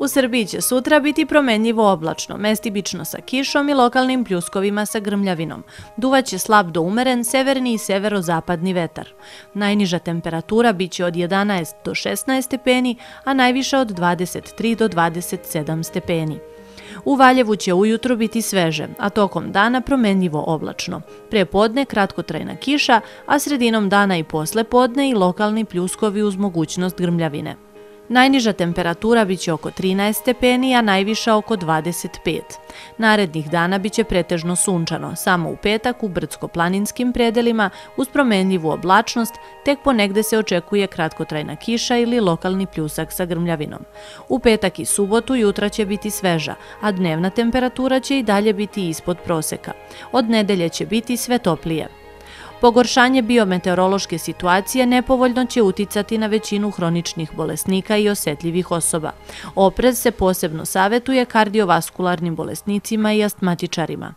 U Srbiji će sutra biti promenljivo oblačno, mestibično sa kišom i lokalnim pljuskovima sa grmljavinom. Duvaće slab do umeren severni i severozapadni vetar. Najniža temperatura biće od 11 do 16 stepeni, a najviša od 23 do 27 stepeni. U Valjevu će ujutro biti sveže, a tokom dana promenljivo oblačno. Pre podne kratkotrajna kiša, a sredinom dana i posle podne i lokalni pljuskovi uz mogućnost grmljavine. Najniža temperatura biće oko 13 stepeni, a najviša oko 25. Narednih dana biće pretežno sunčano, samo u petak u brdsko-planinskim predelima uz promenljivu oblačnost, tek ponegde se očekuje kratkotrajna kiša ili lokalni pljusak sa grmljavinom. U petak i subotu jutra će biti sveža, a dnevna temperatura će i dalje biti ispod proseka. Od nedelje će biti sve toplije. Pogoršanje biometeorološke situacije nepovoljno će uticati na većinu hroničnih bolesnika i osetljivih osoba. Oprez se posebno savetuje kardiovaskularnim bolesnicima i astmatičarima.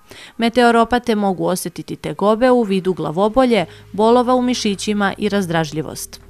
Meteoropate mogu osetiti tegobe u vidu glavobolje, bolova u mišićima i razdražljivost.